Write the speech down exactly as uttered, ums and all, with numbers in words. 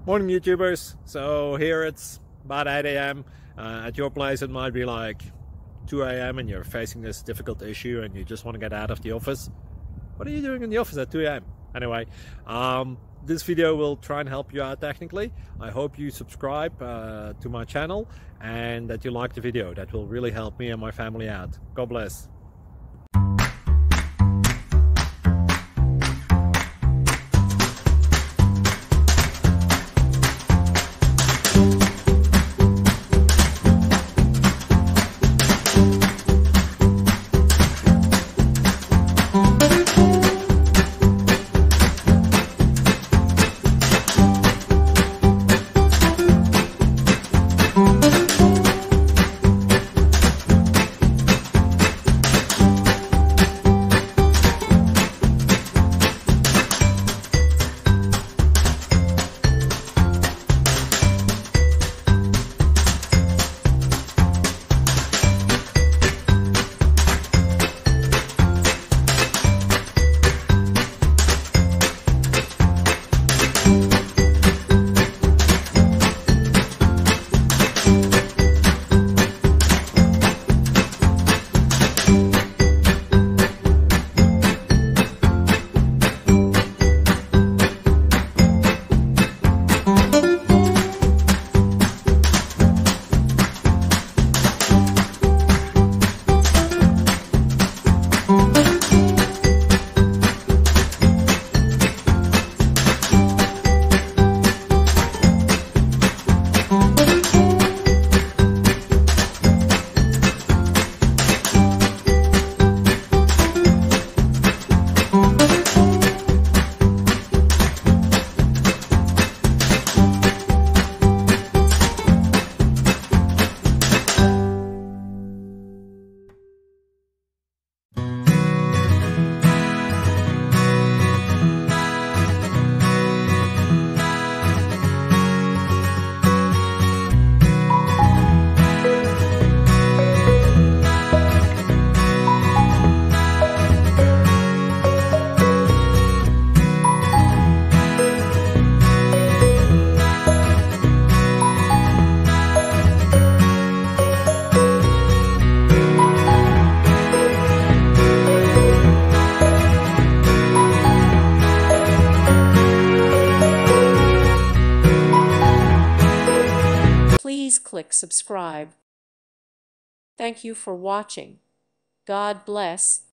Morning YouTubers. So here it's about eight A M Uh, at your place it might be like two A M and you're facing this difficult issue and you just want to get out of the office. What are you doing in the office at two A M? Anyway, um, this video will try and help you out technically. I hope you subscribe uh, to my channel and that you like the video. That will really help me and my family out. God bless. Please click subscribe. Thank you for watching. God bless.